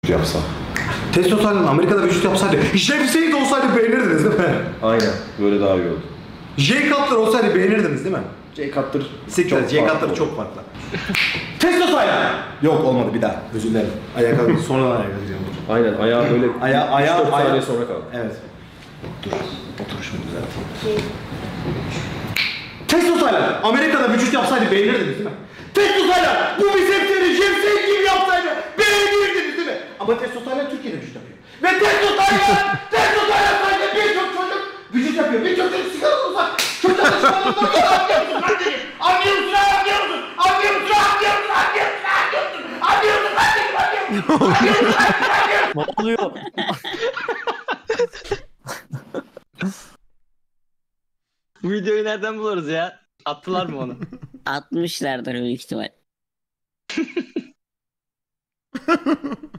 yapsa. Testosteron Amerika'da vücut yapsaydı, Jeff Seyit olsaydı beğenirdiniz değil mi? Aynen. Böyle daha iyi oldu. Jay Cutler olsaydı beğenirdiniz değil mi? Jay Cutler Siktir, Jay Cutler çok farklı. Testosteron! Yok olmadı bir daha. Özür dilerim. Ayağa kalk. Sonradan ayağa kalkacağım. Aynen ayağı böyle Ayağı 3-4 saniye sonra kaldı. Evet. Dur. Oturuşumu düzelteyim. Testosteron Amerika'da vücut yapsaydı beğenirdiniz değil mi? Testosteron bu bicepsleri Jeff Seyit gibi yapsaydı beğenirdiniz değil mi? Ama testosteron Türkiye'de vücut yapıyor. Ve testosteron sayesinde birçok çocuk vücut yapıyor. Birçok çocuk sigara olursa çocuğa da sigara olursa anlıyor musun? Anlıyor musun? Anlıyor musun? Anlıyor musun? Anlıyor musun? Anlıyor musun? Anlıyor musun? Anlıyor musun? Ne oluyor? Bu videoyu nereden buluruz ya? Attılar mı onu? Atmışlardır büyük ihtimal.